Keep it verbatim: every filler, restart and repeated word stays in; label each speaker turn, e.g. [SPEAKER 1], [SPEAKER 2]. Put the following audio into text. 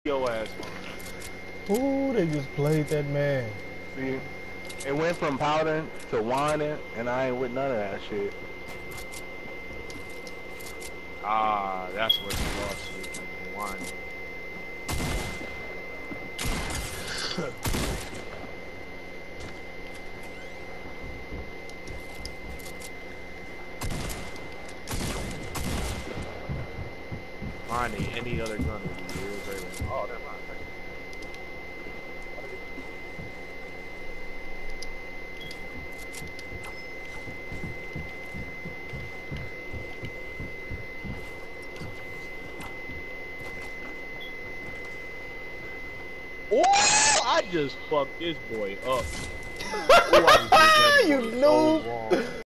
[SPEAKER 1] Your ass.
[SPEAKER 2] Ooh, they just played that man.
[SPEAKER 1] See, it went from powder to whining, and I ain't with none of that shit.
[SPEAKER 3] Ah, that's what you lost. Whining. Finding any other gun would be real great. Oh, never mind. Oh, I just fucked this boy up. Ooh, I just did that boy
[SPEAKER 2] You
[SPEAKER 3] so
[SPEAKER 2] noob.
[SPEAKER 3] wrong.